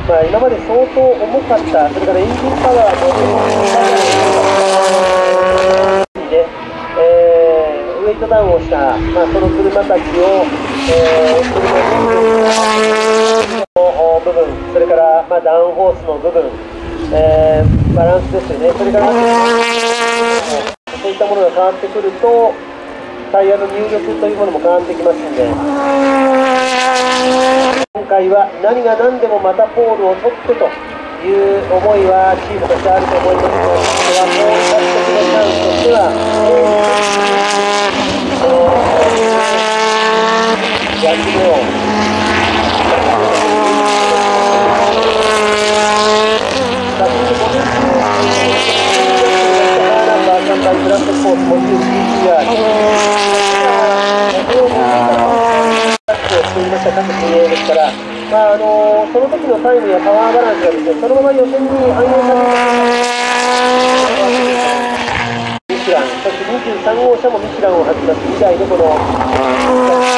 今まで相当重かった、それからエンジンパワーもで、ウェイトダウンをした、その車たちを、の部分、それから、ダウンホースの部分、バランスですよね、それからそういったものが変わってくると、タイヤの入力というものも変わってきますので、今回は何が何でもまたポールを取ってという思いはチームとしてあると思いますが、これはもう一つのチャンスとしては、役目を3倍ブラストコース50 CCR していました各陣営ですから、その時のタイムやパワーバランスがですね、そのまま予選に反映されてミシュラン、そして23号車もミシュランを外した2台のこの